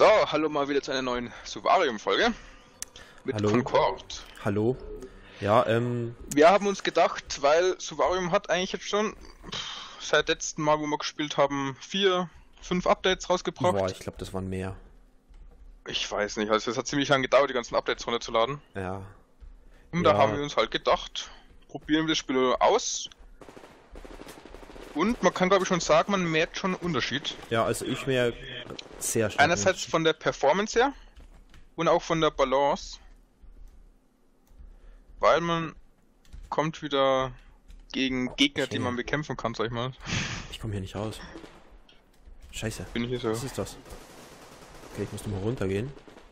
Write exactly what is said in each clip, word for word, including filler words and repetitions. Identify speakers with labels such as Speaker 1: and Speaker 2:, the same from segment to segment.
Speaker 1: So, hallo mal wieder zu einer neuen Suvarium-Folge mit
Speaker 2: Hallo.
Speaker 1: Concord.
Speaker 2: Hallo. Ja, ähm...
Speaker 1: Wir haben uns gedacht, weil Suvarium hat eigentlich jetzt schon pff, seit letzten Mal, wo wir gespielt haben, vier, fünf Updates rausgebracht.
Speaker 2: Boah, ich glaube, das waren mehr.
Speaker 1: Ich weiß nicht, also es hat ziemlich lange gedauert, die ganzen Updates runterzuladen.
Speaker 2: Ja.
Speaker 1: Und
Speaker 2: Ja.
Speaker 1: da haben wir uns halt gedacht, probieren wir das Spiel aus. Und man kann, glaube ich, schon sagen, man merkt schon einen Unterschied.
Speaker 2: Ja, also ich wäre sehr stark.
Speaker 1: Einerseits von der Performance her und auch von der Balance. Weil man kommt wieder gegen Gegner,
Speaker 2: Okay.
Speaker 1: die man bekämpfen kann, sag ich mal.
Speaker 2: Ich komme hier nicht raus. Scheiße.
Speaker 1: Bin ich hier so.
Speaker 2: Was ist das? Okay, ich muss nochmal runtergehen.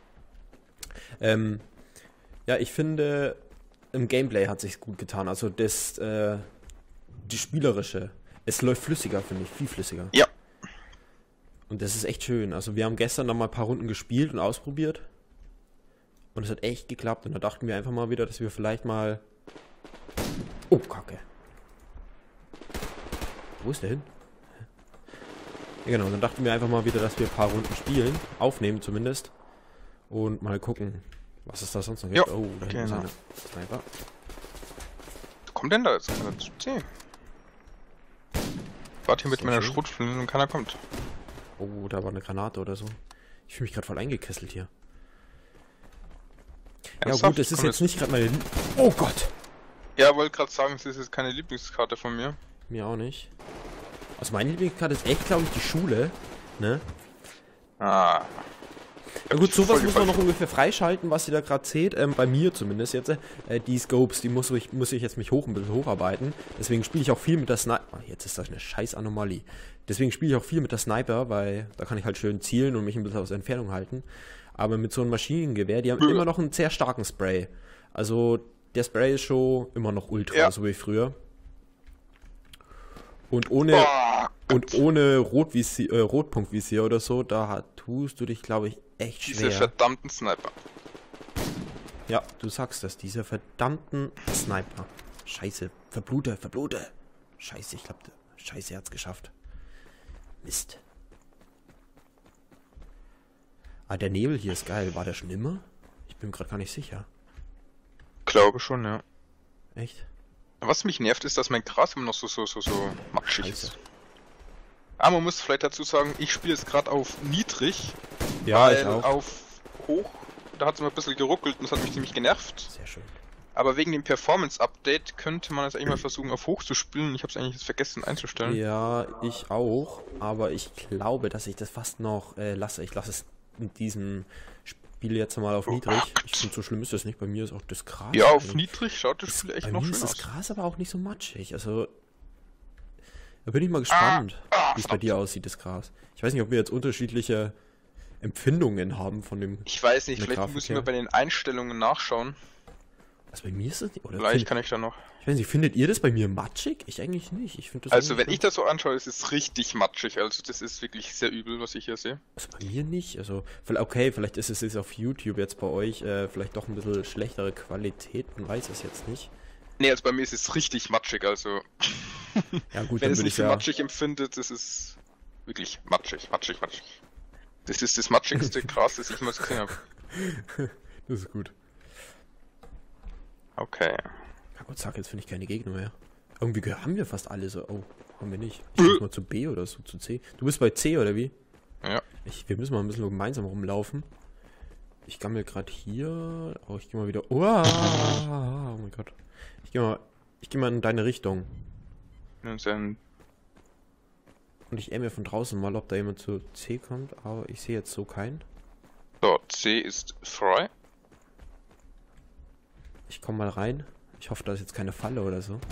Speaker 2: Ähm, ja, ich finde, im Gameplay hat sich's gut getan. Also das, äh, die spielerische. Es läuft flüssiger, finde ich. Viel flüssiger.
Speaker 1: Ja.
Speaker 2: Und das ist echt schön. Also wir haben gestern noch mal ein paar Runden gespielt und ausprobiert. Und es hat echt geklappt. Und da dachten wir einfach mal wieder, dass wir vielleicht mal... Oh, Kacke. Wo ist der hin? Ja, genau, dann dachten wir einfach mal wieder, dass wir ein paar Runden spielen. Aufnehmen zumindest. Und mal gucken, was es da sonst noch gibt.
Speaker 1: Jo,
Speaker 2: Oh, da hinten ist
Speaker 1: genau.
Speaker 2: einer. Sniper.
Speaker 1: Was kommt denn da jetzt? Keiner zu sehen. Ich warte hier mit
Speaker 2: Sehr
Speaker 1: meiner
Speaker 2: schön.
Speaker 1: Schrotflinte und keiner kommt.
Speaker 2: Oh, da war eine Granate oder so. Ich fühle mich gerade voll eingekesselt hier. Ja
Speaker 1: Ernsthaft?
Speaker 2: gut, es ist
Speaker 1: Kommt
Speaker 2: jetzt nicht gerade meine... Lie- Oh Gott!
Speaker 1: Ja, wollte gerade sagen, es ist jetzt keine Lieblingskarte von mir.
Speaker 2: Mir auch nicht. Also meine Lieblingskarte ist echt, glaube ich, die Schule. Ne?
Speaker 1: Ah.
Speaker 2: Ja gut, sowas
Speaker 1: Voll
Speaker 2: muss man
Speaker 1: gefallen.
Speaker 2: noch ungefähr freischalten, was ihr da gerade seht. Ähm, bei mir zumindest jetzt. Äh, die Scopes, die muss ich, muss ich jetzt mich hoch ein bisschen hocharbeiten. Deswegen spiele ich auch viel mit der Sniper. Oh, jetzt ist das eine scheiß Anomalie. Deswegen spiele ich auch viel mit der Sniper, weil da kann ich halt schön zielen und mich ein bisschen aus Entfernung halten. Aber mit so einem Maschinengewehr, die haben immer noch einen sehr starken Spray. Also der Spray ist schon immer noch ultra,
Speaker 1: Ja.
Speaker 2: so wie früher. Und ohne...
Speaker 1: Boah,
Speaker 2: Und ohne Rotvisier, äh, Rotpunktvisier oder so, da hat- tust du dich, glaube ich, echt
Speaker 1: diese
Speaker 2: schwer.
Speaker 1: verdammten Sniper.
Speaker 2: Ja, du sagst das, diese verdammten Sniper. Scheiße, verblute, verblute. Scheiße, ich glaube, Scheiße, er hat's geschafft. Mist. Ah, der Nebel hier ist geil. War der schon immer? Ich bin mir gerade gar nicht sicher.
Speaker 1: Glaube schon, ja.
Speaker 2: Echt?
Speaker 1: Was mich nervt, ist, dass mein Gras immer noch so, so, so, so matschig
Speaker 2: Scheiße.
Speaker 1: ist. Aber man muss vielleicht dazu sagen, ich spiele jetzt gerade auf niedrig,
Speaker 2: Ja,
Speaker 1: weil
Speaker 2: ich auch.
Speaker 1: auf hoch, da hat es immer ein bisschen geruckelt und das hat mich ziemlich genervt.
Speaker 2: Sehr schön.
Speaker 1: Aber wegen dem Performance-Update könnte man jetzt eigentlich mal versuchen, auf hoch zu spielen. Ich habe es eigentlich jetzt vergessen einzustellen.
Speaker 2: Ja, ich auch. Aber ich glaube, dass ich das fast noch äh, lasse. Ich lasse es in diesem Spiel jetzt mal auf niedrig. Ich finde, so schlimm ist das nicht. Bei mir ist auch das Gras.
Speaker 1: Ja, auf
Speaker 2: also,
Speaker 1: niedrig schaut das Spiel echt
Speaker 2: Bei
Speaker 1: noch
Speaker 2: mir
Speaker 1: schön
Speaker 2: ist das
Speaker 1: aus.
Speaker 2: Gras aber auch nicht so matschig. Also, da bin ich mal gespannt,
Speaker 1: Ah, ah,
Speaker 2: wie es bei dir aussieht, das Gras. Ich weiß nicht, ob wir jetzt unterschiedliche Empfindungen haben von dem...
Speaker 1: Ich weiß nicht,
Speaker 2: Eine
Speaker 1: vielleicht
Speaker 2: Grafik,
Speaker 1: muss ich
Speaker 2: ja.
Speaker 1: mal bei den Einstellungen nachschauen.
Speaker 2: Also bei mir ist das nicht... Oder
Speaker 1: Vielleicht
Speaker 2: find,
Speaker 1: kann ich da noch.
Speaker 2: ich weiß nicht, findet ihr das bei mir matschig? Ich eigentlich nicht. Ich finde das
Speaker 1: Also,
Speaker 2: eigentlich
Speaker 1: wenn ich das so anschaue, ist es richtig matschig. Also, das ist wirklich sehr übel, was ich hier sehe.
Speaker 2: Also bei mir nicht. Also, vielleicht- okay, vielleicht ist es jetzt auf YouTube jetzt bei euch äh, vielleicht doch ein bisschen schlechtere Qualität. Man weiß es jetzt nicht.
Speaker 1: Nee, also bei mir ist es richtig matschig. Also,
Speaker 2: Ja gut,
Speaker 1: wenn
Speaker 2: dann
Speaker 1: es
Speaker 2: würde
Speaker 1: nicht
Speaker 2: ich
Speaker 1: für
Speaker 2: ja...
Speaker 1: matschig empfindet, das ist wirklich matschig, matschig, matschig. Das ist das matschigste Gras, das ich mal gesehen habe.
Speaker 2: Das ist gut.
Speaker 1: Okay.
Speaker 2: Ja gut, sag, jetzt finde ich keine Gegner mehr. Irgendwie gehö- haben wir fast alle so... Oh, haben wir nicht. Ich muss mal zu B oder so, zu C. Du bist bei C, oder wie?
Speaker 1: Ja.
Speaker 2: Ich, wir müssen mal ein bisschen gemeinsam rumlaufen. Ich gammel gerade hier. Oh, ich gehe mal wieder... Oh, oh mein Gott. Ich gehe mal... Ich gehe mal in deine Richtung.
Speaker 1: Und dann,
Speaker 2: Und ich ähme von draußen mal, ob da jemand zu C kommt. Aber ich sehe jetzt so keinen.
Speaker 1: so, C ist frei.
Speaker 2: Ich komme mal rein. Ich hoffe, da ist jetzt keine Falle oder so.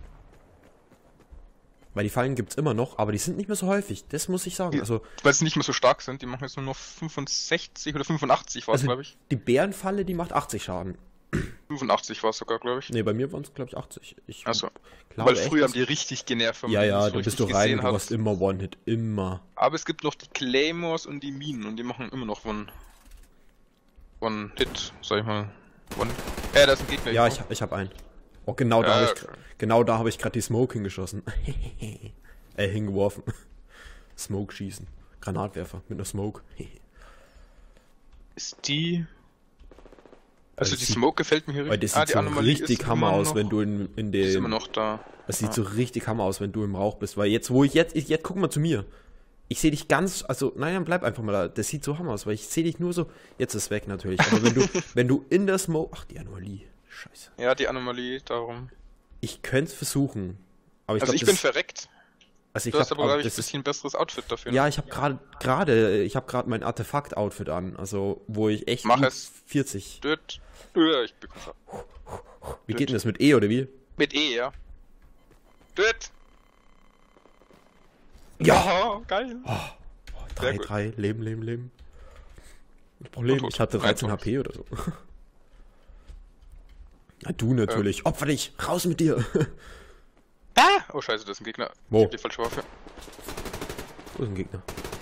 Speaker 2: Weil die Fallen gibt es immer noch, aber die sind nicht mehr so häufig. Das muss ich sagen.
Speaker 1: Ja.
Speaker 2: Also,
Speaker 1: Weil sie nicht mehr so stark sind, die machen jetzt nur noch fünfundsechzig oder fünfundachtzig war es,
Speaker 2: also
Speaker 1: glaube ich.
Speaker 2: die Bärenfalle, die macht achtzig Schaden.
Speaker 1: fünfundachtzig war es sogar, glaube ich.
Speaker 2: Ne, bei mir waren es, glaube ich, achtzig. Ich
Speaker 1: Also,
Speaker 2: glaube
Speaker 1: Weil
Speaker 2: echt,
Speaker 1: früher
Speaker 2: dass-
Speaker 1: haben die richtig genervt, wenn
Speaker 2: Ja,
Speaker 1: man
Speaker 2: ja,
Speaker 1: das so
Speaker 2: da bist
Speaker 1: richtig
Speaker 2: du rein
Speaker 1: gesehen
Speaker 2: und du
Speaker 1: hat.
Speaker 2: hast immer One-Hit. Immer.
Speaker 1: Aber es gibt noch die Claymores und die Minen und die machen immer noch One, One Hit, sag ich mal. One. Ja, da ist ein Gegner.
Speaker 2: Ja,
Speaker 1: irgendwo.
Speaker 2: ich, ich habe einen. Oh, genau da
Speaker 1: Ja,
Speaker 2: habe ich,
Speaker 1: okay.
Speaker 2: genau da habe ich gerade die Smoke hingeschossen. äh, hingeworfen. Smoke schießen. Granatwerfer mit einer Smoke.
Speaker 1: Ist die... Also
Speaker 2: Also
Speaker 1: die
Speaker 2: sieht-
Speaker 1: Smoke gefällt mir hier
Speaker 2: Weil
Speaker 1: richtig.
Speaker 2: das sieht so
Speaker 1: Anomalie
Speaker 2: richtig
Speaker 1: ist
Speaker 2: Hammer
Speaker 1: immer
Speaker 2: aus,
Speaker 1: noch-
Speaker 2: wenn du in, in
Speaker 1: Ist immer
Speaker 2: dem...
Speaker 1: noch da.
Speaker 2: Das sieht
Speaker 1: Ja.
Speaker 2: so richtig Hammer aus, wenn du im Rauch bist. Weil jetzt, wo ich jetzt... Ich, jetzt guck mal zu mir. Ich sehe dich ganz... Also, nein, dann bleib einfach mal da. Das sieht so Hammer aus, weil ich sehe dich nur so... Jetzt ist es weg natürlich. Aber wenn du, wenn du in der Smoke... Ach, die Anomalie. Scheiße.
Speaker 1: Ja, die Anomalie, darum.
Speaker 2: Ich könnte es versuchen. Aber ich
Speaker 1: also
Speaker 2: glaub,
Speaker 1: ich
Speaker 2: das-
Speaker 1: bin verreckt.
Speaker 2: Also ich
Speaker 1: Du hast
Speaker 2: glaub,
Speaker 1: aber, glaube ich, ein
Speaker 2: das ist,
Speaker 1: bisschen besseres Outfit dafür.
Speaker 2: ja,
Speaker 1: ne?
Speaker 2: ich habe gerade gerade ich habe gerade mein Artefakt-Outfit an, also wo ich echt
Speaker 1: Mach
Speaker 2: gut
Speaker 1: es.
Speaker 2: vierzig.
Speaker 1: Dort. Ja, ich bekomme
Speaker 2: Wie geht denn das mit E oder wie?
Speaker 1: Mit E, ja. Dort.
Speaker 2: Ja.
Speaker 1: Oh, geil.
Speaker 2: Oh, drei,
Speaker 1: gut.
Speaker 2: drei, Leben, Leben, Leben. Das Problem,
Speaker 1: Tot.
Speaker 2: ich hatte dreizehn
Speaker 1: Nein,
Speaker 2: H P oder so. Na du natürlich. Opfer dich, raus mit dir.
Speaker 1: Ah! Oh scheiße, das ist ein Gegner.
Speaker 2: Wo?
Speaker 1: Ich hab die falsche Waffe.
Speaker 2: Wo ist ein Gegner?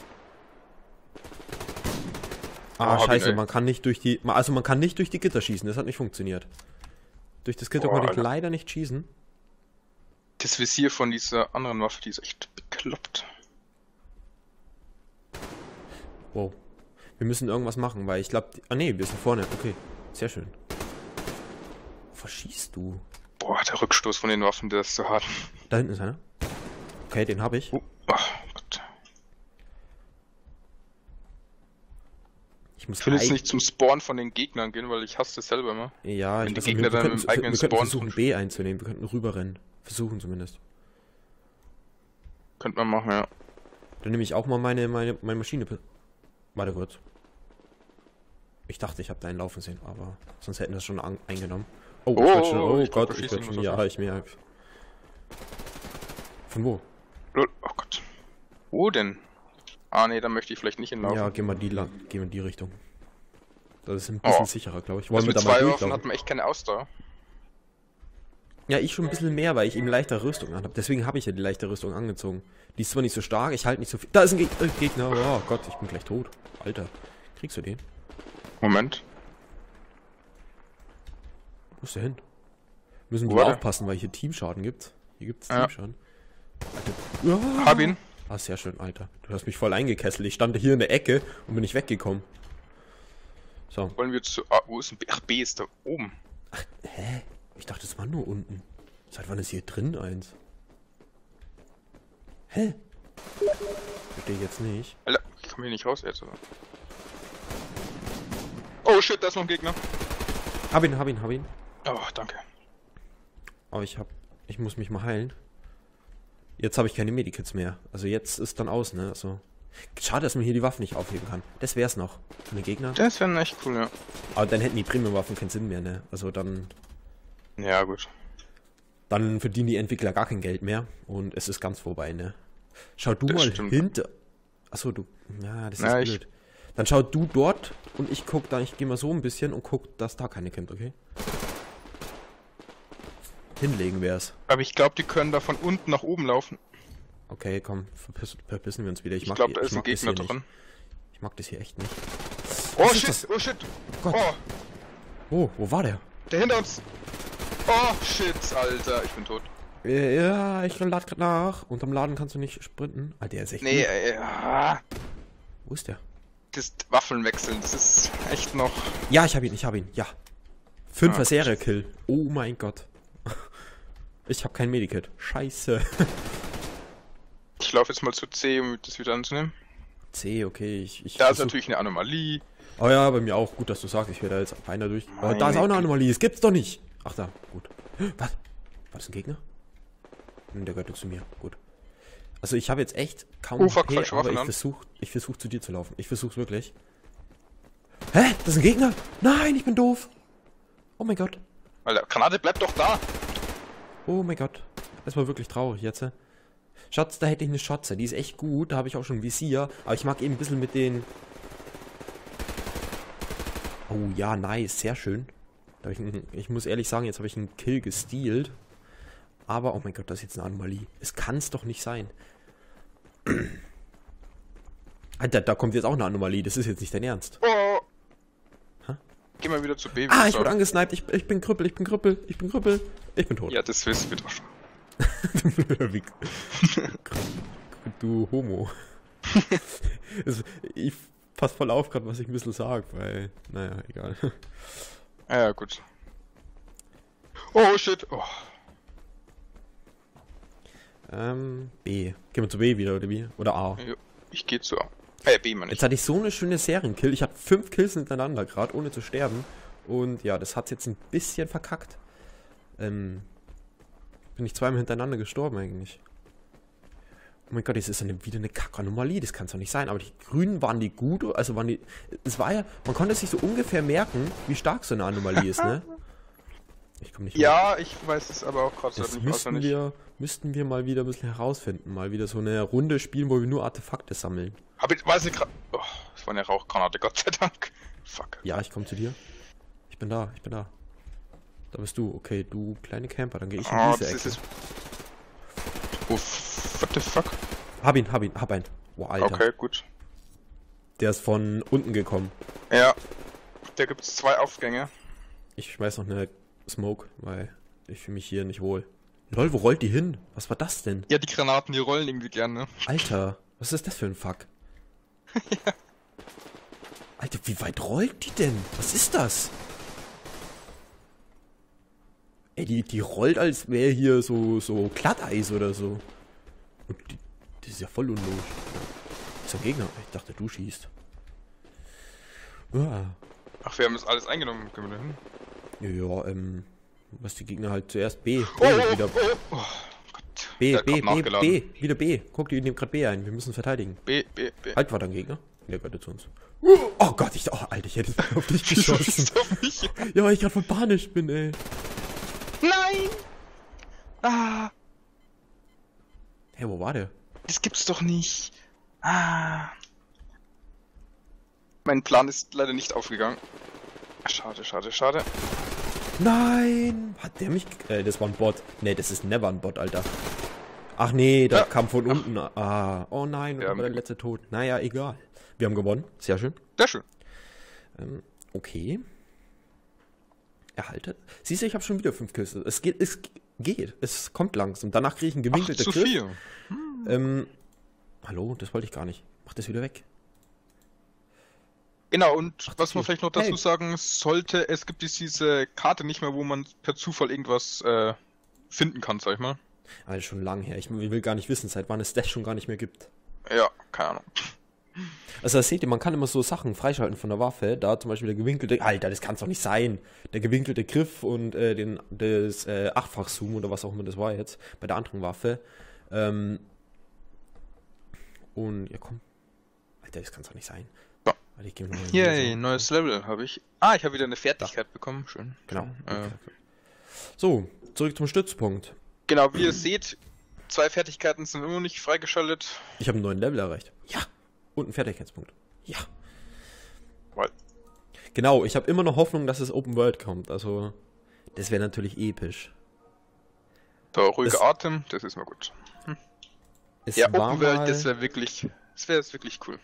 Speaker 1: Oh,
Speaker 2: Ah,
Speaker 1: hab ihn,
Speaker 2: scheiße,
Speaker 1: ey.
Speaker 2: man kann nicht durch die... Also man kann nicht durch die Gitter schießen, das hat nicht funktioniert. Durch das Gitter
Speaker 1: Oh,
Speaker 2: konnte ich
Speaker 1: Alter.
Speaker 2: leider nicht schießen.
Speaker 1: Das Visier von dieser anderen Waffe, die ist echt bekloppt.
Speaker 2: Wow. Wir müssen irgendwas machen, weil ich glaube... Ah nee, wir sind vorne. Okay, sehr schön. Was schießt du?
Speaker 1: Boah, der Rückstoß von den Waffen, der ist so hart.
Speaker 2: Da hinten ist einer. Okay, den habe ich.
Speaker 1: Oh, ach Gott.
Speaker 2: Ich muss
Speaker 1: Ich will jetzt
Speaker 2: eig-
Speaker 1: nicht zum Spawn von den Gegnern gehen, weil ich hasse das selber immer.
Speaker 2: Ja,
Speaker 1: wenn
Speaker 2: ich
Speaker 1: die
Speaker 2: weiß,
Speaker 1: Gegner
Speaker 2: wir,
Speaker 1: dann
Speaker 2: könnten,
Speaker 1: mit dem
Speaker 2: wir,
Speaker 1: eigenen
Speaker 2: wir könnten
Speaker 1: Spawn
Speaker 2: versuchen,
Speaker 1: drin-
Speaker 2: B einzunehmen. Wir könnten rüberrennen. Versuchen zumindest.
Speaker 1: Könnte man machen, ja.
Speaker 2: Dann nehme ich auch mal meine, meine, meine Maschine. Warte kurz. Ich dachte, ich habe da einen laufen sehen, aber sonst hätten wir das schon an, eingenommen. Oh,
Speaker 1: Oh,
Speaker 2: ich werd schon, oh
Speaker 1: ich glaub,
Speaker 2: Gott,
Speaker 1: du
Speaker 2: ich
Speaker 1: schießt
Speaker 2: werd schon,
Speaker 1: irgendwas
Speaker 2: ja,
Speaker 1: auf.
Speaker 2: ich merke. Von wo?
Speaker 1: Lol, oh Gott. Wo denn? Ah, nee, da möchte ich vielleicht nicht hinlaufen.
Speaker 2: Ja, geh mal die lang, geh mal die Richtung. Das ist ein bisschen
Speaker 1: Oh.
Speaker 2: sicherer, glaube ich.
Speaker 1: das
Speaker 2: Wollen wir
Speaker 1: mit
Speaker 2: da mal
Speaker 1: zwei Waffen
Speaker 2: durchlaufen?
Speaker 1: hat man echt keine Ausdauer.
Speaker 2: Ja, ich schon ein bisschen mehr, weil ich eben leichte Rüstung anhabe. Deswegen habe ich ja die leichte Rüstung angezogen. Die ist zwar nicht so stark, ich halte nicht so viel. Da ist ein Geg äh, Gegner. Oh Gott, ich bin gleich tot. Alter, kriegst du den?
Speaker 1: Moment.
Speaker 2: Wo ist der hin? Müssen
Speaker 1: Wo
Speaker 2: wir
Speaker 1: war der?
Speaker 2: aufpassen, weil hier Teamschaden gibt. Hier gibt's
Speaker 1: Ja.
Speaker 2: Teamschaden. Alter. Ja.
Speaker 1: Hab ihn.
Speaker 2: Ah, sehr schön, Alter. Du hast mich voll eingekesselt. Ich stand hier in der Ecke und bin nicht weggekommen. So.
Speaker 1: Wollen wir zu... Ah, wo ist ein B? Ach, B ist da oben.
Speaker 2: Hä? Ich dachte, es war nur unten. Seit wann ist hier drin eins? Hä? Verstehe ich jetzt nicht.
Speaker 1: Alter, ich komme hier nicht raus jetzt, oder? Oh shit, da ist noch ein Gegner.
Speaker 2: Hab ihn, hab ihn, hab ihn.
Speaker 1: Oh, danke.
Speaker 2: Aber ich hab... Ich muss mich mal heilen. Jetzt habe ich keine Medikits mehr. Also jetzt ist dann aus, ne? Also... Schade, dass man hier die Waffen nicht aufheben kann. Das wär's noch. Von den Gegner.
Speaker 1: Das wäre echt cool, ja.
Speaker 2: Aber dann hätten die Premium-Waffen keinen Sinn mehr, ne? Also dann...
Speaker 1: Ja, gut.
Speaker 2: Dann verdienen die Entwickler gar kein Geld mehr. Und es ist ganz vorbei, ne? Schau du
Speaker 1: Das
Speaker 2: mal
Speaker 1: stimmt.
Speaker 2: hinter... Achso, du... Ja, das ist
Speaker 1: Na, ich-
Speaker 2: blöd. Dann schau du dort und ich guck dann... Ich gehe mal so ein bisschen und guck, dass da keine kommt, okay? Hinlegen wär's.
Speaker 1: Aber ich glaube, die können da von unten nach oben laufen.
Speaker 2: Okay, komm, verpiss, verpissen wir uns wieder. Ich,
Speaker 1: Ich
Speaker 2: mag,
Speaker 1: glaube, da
Speaker 2: ich
Speaker 1: ist ein
Speaker 2: mag das
Speaker 1: Gegner
Speaker 2: hier nicht.
Speaker 1: drin.
Speaker 2: Ich mag das hier echt nicht.
Speaker 1: Oh
Speaker 2: Was ist
Speaker 1: shit,
Speaker 2: das?
Speaker 1: oh shit.
Speaker 2: Gott.
Speaker 1: Oh,
Speaker 2: Oh, wo war der?
Speaker 1: der hinter uns. Oh shit, Alter, ich bin tot.
Speaker 2: Äh, Ja, ich lade gerade nach. Unterm Laden kannst du nicht sprinten. Alter, der ist echt
Speaker 1: Nee,
Speaker 2: gut.
Speaker 1: äh, ah,
Speaker 2: Wo ist der?
Speaker 1: das Waffeln wechseln, das ist echt noch...
Speaker 2: Ja, ich hab ihn, ich hab ihn, ja. Fünfer
Speaker 1: Ah,
Speaker 2: Serie-Kill. Oh mein Gott. Ich hab kein Medikit. Scheiße.
Speaker 1: Ich laufe jetzt mal zu C, um das wieder anzunehmen.
Speaker 2: C, okay, ich... ich
Speaker 1: Da ist
Speaker 2: versuch-
Speaker 1: natürlich eine Anomalie.
Speaker 2: Oh ja, bei mir auch. Gut, dass du sagst, ich werde da jetzt einer durch. Oh, da ist
Speaker 1: Meine
Speaker 2: auch eine Anomalie. Das gibt's doch nicht. Ach da, gut. Was? War das ein Gegner? Hm, der gehört zu mir. Gut. Also ich habe jetzt echt kaum
Speaker 1: Oh, fuck,
Speaker 2: H P,
Speaker 1: falsche
Speaker 2: aber
Speaker 1: Waffen
Speaker 2: ich
Speaker 1: an.
Speaker 2: versuch, ich versuch zu dir zu laufen. Ich versuch's wirklich. Hä? Das ist ein Gegner? Nein, ich bin doof. Oh mein Gott.
Speaker 1: Alter, Granate, bleib doch da!
Speaker 2: Oh mein Gott. Das war wirklich traurig jetzt. hä? Schatz, da hätte ich eine Schotze. Die ist echt gut. Da habe ich auch schon Visier. Aber ich mag eben ein bisschen mit den... Oh ja, nice. Sehr schön. Da hab ich, einen, ich muss ehrlich sagen, jetzt habe ich einen Kill gestealt. Aber, oh mein Gott, das ist jetzt eine Anomalie. Es kann es doch nicht sein. Alter, da kommt jetzt auch eine Anomalie. Das ist jetzt nicht dein Ernst.
Speaker 1: Oh!
Speaker 2: Hä?
Speaker 1: Geh mal wieder zu B.
Speaker 2: Ah,
Speaker 1: würde
Speaker 2: ich wurde
Speaker 1: sagen.
Speaker 2: angesniped. Ich, ich bin Krüppel, ich bin Krüppel, ich bin Krüppel. Ich bin tot.
Speaker 1: Ja, das wissen wir doch schon.
Speaker 2: Wie- du Homo. Also, ich, pass voll auf gerade, was ich ein bisschen sage, weil, naja, egal.
Speaker 1: Ja, ja, gut. Oh, shit. Oh.
Speaker 2: Ähm, B. Gehen wir zu B wieder, oder wie? Oder A?
Speaker 1: Ja, ich gehe zu A. Äh, B, man nicht.
Speaker 2: Jetzt hatte ich so eine schöne Serienkill. Ich hatte fünf Kills hintereinander gerade, ohne zu sterben. Und ja, das hat's jetzt ein bisschen verkackt. Ähm, bin ich zweimal hintereinander gestorben eigentlich. Oh mein Gott, das ist eine, wieder eine Kack-Anomalie, das kann es doch nicht sein. Aber die Grünen, waren die gut? Also waren die... Es war ja... Man konnte sich so ungefähr merken, wie stark so eine Anomalie ist, ne? Ich komme nicht mehr.
Speaker 1: Ja, ich weiß es aber auch gerade
Speaker 2: Das
Speaker 1: nicht
Speaker 2: müssten
Speaker 1: auswendig.
Speaker 2: wir, müssten wir mal wieder ein bisschen herausfinden. Mal wieder so eine Runde spielen, wo wir nur Artefakte sammeln.
Speaker 1: Hab ich, weiß ich gerade. Oh, das war eine Rauchgranate, Gott sei Dank. Fuck.
Speaker 2: Ja, ich komme zu dir. Ich bin da, ich bin da. Da bist du. Okay, du kleine Camper, dann gehe ich in
Speaker 1: Oh,
Speaker 2: diese
Speaker 1: das
Speaker 2: Ecke.
Speaker 1: ist es. Oh, what the fuck?
Speaker 2: Hab ihn, hab ihn, hab einen. Boah, Alter.
Speaker 1: Okay, gut.
Speaker 2: Der ist von unten gekommen.
Speaker 1: Ja. Da gibt's zwei Aufgänge.
Speaker 2: Ich schmeiß noch eine Smoke, weil ich fühle mich hier nicht wohl. Lol, wo rollt die hin? Was war das denn?
Speaker 1: Ja, die Granaten, die rollen irgendwie gerne.
Speaker 2: Alter, was ist das für ein Fuck? Ja. Alter, wie weit rollt die denn? Was ist das? Ey, die, die rollt, als wäre hier so, so Glatteis oder so. Und die, die ist ja voll unlogisch. Ja. Ist ein Gegner. Ich dachte, du schießt. Ja,
Speaker 1: Ach, wir haben das alles eingenommen. Können wir da hin?
Speaker 2: ja ähm... Was die Gegner halt zuerst B. B,
Speaker 1: Oh, oh,
Speaker 2: wieder
Speaker 1: oh, oh Gott.
Speaker 2: B,
Speaker 1: Der hat
Speaker 2: B,
Speaker 1: grad
Speaker 2: B,
Speaker 1: nachgeladen.
Speaker 2: B, wieder B. Guck, die nehmen gerade B ein. Wir müssen verteidigen.
Speaker 1: B, B, B.
Speaker 2: Halt, war dein Gegner. Der gehört zu uns. Oh Gott, ich... Oh, Alter, ich hätte auf dich
Speaker 1: Wieso
Speaker 2: geschossen.
Speaker 1: schießt du auf mich?
Speaker 2: Ja, weil ich gerade voll panisch bin, ey.
Speaker 1: Nein! Ah,
Speaker 2: Hey, wo war der?
Speaker 1: das gibt's doch nicht. Ah. Mein Plan ist leider nicht aufgegangen. Schade, schade, schade.
Speaker 2: Nein! Hat der mich... Äh, das war ein Bot. Nee, das ist never ein Bot, Alter. Ach nee, da
Speaker 1: Ja.
Speaker 2: kam von unten... Ah, oh nein,
Speaker 1: Wir
Speaker 2: und
Speaker 1: haben
Speaker 2: war der letzte tot. Naja, egal. Wir haben gewonnen. Sehr schön.
Speaker 1: Sehr schön.
Speaker 2: Ähm, okay. Erhaltet. Siehst du, ich habe schon wieder fünf Kills. Es geht, es geht. Es kommt langsam. Danach kriege ich einen
Speaker 1: acht
Speaker 2: gewinkelten
Speaker 1: zu
Speaker 2: Griff.
Speaker 1: vier.
Speaker 2: Ähm, hallo, das wollte ich gar nicht. Mach das wieder weg.
Speaker 1: Genau, und
Speaker 2: Ach,
Speaker 1: was man
Speaker 2: okay.
Speaker 1: vielleicht noch dazu
Speaker 2: Hey.
Speaker 1: sagen sollte, es gibt jetzt diese Karte nicht mehr, wo man per Zufall irgendwas äh, finden kann, sag ich mal.
Speaker 2: Also schon lang her. Ich will gar nicht wissen, seit wann es das schon gar nicht mehr gibt.
Speaker 1: Ja, keine Ahnung.
Speaker 2: Also das seht ihr, man kann immer so Sachen freischalten von der Waffe. Da zum Beispiel der gewinkelte... Alter, das kann's doch nicht sein. Der gewinkelte Griff und äh, den, das äh, Achtfach-Zoom oder was auch immer das war jetzt. Bei der anderen Waffe. Ähm, und, ja komm. Alter, das kann's doch nicht sein.
Speaker 1: Ja.
Speaker 2: Warte, ich geh mal
Speaker 1: Yay,
Speaker 2: so.
Speaker 1: neues Level habe ich. Ah, ich habe wieder eine Fertigkeit bekommen. Schön.
Speaker 2: Genau.
Speaker 1: Äh,
Speaker 2: So, zurück zum Stützpunkt.
Speaker 1: genau, wie ihr seht, zwei Fertigkeiten sind immer noch nicht freigeschaltet.
Speaker 2: Ich habe einen neuen Level erreicht. Ja. Und einen Fertigkeitspunkt. Ja.
Speaker 1: Weil,
Speaker 2: Genau, ich habe immer noch Hoffnung, dass es Open World kommt. Also, das wäre natürlich episch.
Speaker 1: der ruhige
Speaker 2: Es-
Speaker 1: Atem, das ist mal gut.
Speaker 2: Es
Speaker 1: Ja,
Speaker 2: war
Speaker 1: Open World,
Speaker 2: mal,
Speaker 1: das wäre wirklich, das wäre jetzt wirklich cool.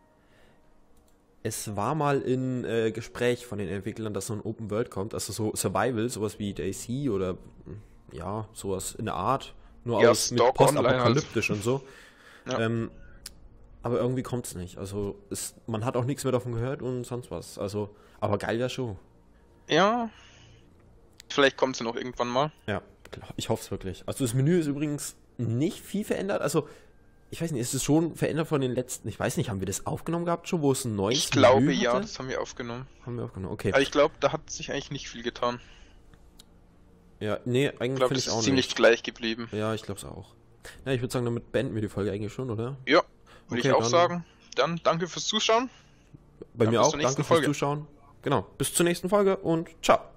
Speaker 2: es war mal in äh, Gespräch von den Entwicklern, dass so ein Open World kommt. Also so Survival, sowas wie D A C oder mh, ja, sowas in der Art. Nur
Speaker 1: Ja,
Speaker 2: aus mit
Speaker 1: Stalk Online halt.
Speaker 2: postapokalyptisch und so.
Speaker 1: Ja.
Speaker 2: Ähm, aber irgendwie kommt es nicht. Also es, man hat auch nichts mehr davon gehört und sonst was. Also, aber geil wäre schon.
Speaker 1: Ja, vielleicht kommt sie noch irgendwann mal.
Speaker 2: Ja, ich hoffe es wirklich. Also das Menü ist übrigens nicht viel verändert. Also, ich weiß nicht, ist es schon verändert von den letzten, ich weiß nicht, haben wir das aufgenommen gehabt schon, wo es ein neues
Speaker 1: Ich glaube
Speaker 2: Menü
Speaker 1: ja,
Speaker 2: hatte?
Speaker 1: das haben wir aufgenommen.
Speaker 2: Haben wir aufgenommen, okay.
Speaker 1: Aber ich glaube, da hat sich eigentlich nicht viel getan.
Speaker 2: Ja, nee,
Speaker 1: Ich
Speaker 2: eigentlich
Speaker 1: glaube,
Speaker 2: finde
Speaker 1: das
Speaker 2: ich auch
Speaker 1: ist ziemlich
Speaker 2: nicht.
Speaker 1: gleich geblieben.
Speaker 2: Ja, ich glaube es auch. Na, ich würde sagen, damit beenden wir die Folge eigentlich schon, oder?
Speaker 1: Ja, würde
Speaker 2: Okay,
Speaker 1: ich auch
Speaker 2: dann-
Speaker 1: sagen. Dann danke fürs Zuschauen.
Speaker 2: Bei
Speaker 1: Dann
Speaker 2: mir
Speaker 1: bis
Speaker 2: auch,
Speaker 1: zur
Speaker 2: danke
Speaker 1: nächsten
Speaker 2: fürs
Speaker 1: Folge.
Speaker 2: Zuschauen. Genau, bis zur nächsten Folge und ciao.